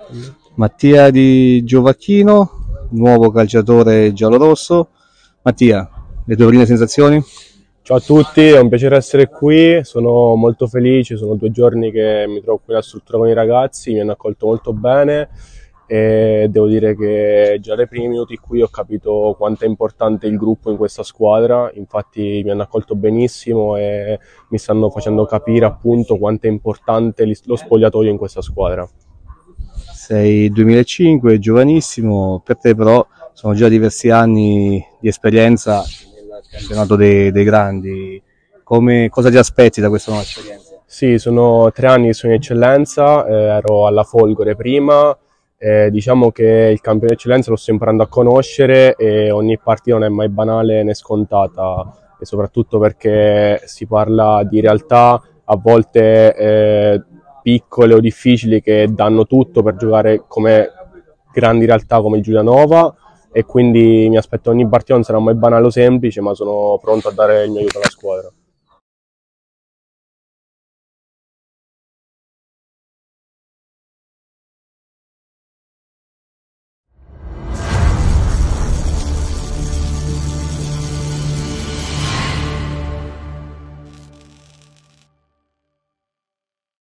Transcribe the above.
Mattia Di Giovacchino, nuovo calciatore giallorosso. Mattia, le tue prime sensazioni? Ciao a tutti, è un piacere essere qui, sono molto felice, sono 2 giorni che mi trovo qui nella struttura con i ragazzi, mi hanno accolto molto bene e devo dire che già dai primi minuti qui ho capito quanto è importante il gruppo in questa squadra, infatti mi hanno accolto benissimo e mi stanno facendo capire appunto quanto è importante lo spogliatoio in questa squadra. Sei 2005, giovanissimo, per te però sono già diversi anni di esperienza nel campionato dei grandi. Cosa ti aspetti da questa nuova esperienza? Sì, sono 3 anni che sono in eccellenza, ero alla Folgore prima, diciamo che il campione d'eccellenza lo sto imparando a conoscere e ogni partita non è mai banale né scontata, e soprattutto perché si parla di realtà a volte piccole o difficili che danno tutto per giocare come grandi realtà come il Giulianova, e quindi mi aspetto ogni partita non sarà mai banale o semplice, ma sono pronto a dare il mio aiuto alla squadra.